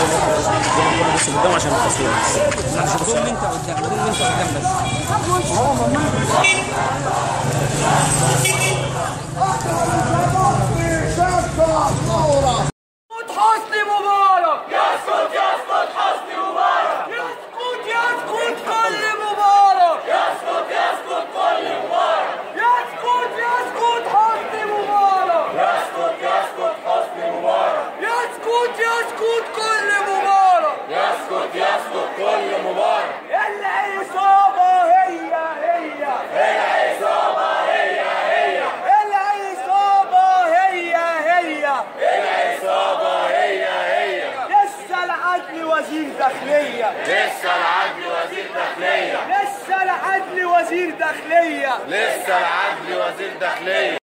بس قدام عشان التصوير بس. ضم انت قدام، ضم انت قدام بس. حسني مبارك يسقط يسقط حسني مبارك يسقط يسقط كل مبارك يسقط يسقط كل مبارك يسقط يسقط حسني مبارك يسقط يسقط حسني مبارك يسقط يسقط كل مبارك يسقط يسقط كل مبارك العصابة هي العصابة هي العصابة هي العصابة هي لسه العدل وزير داخلية لسه العدل وزير داخلية لسه العدل وزير داخلية لسه العدل وزير داخلية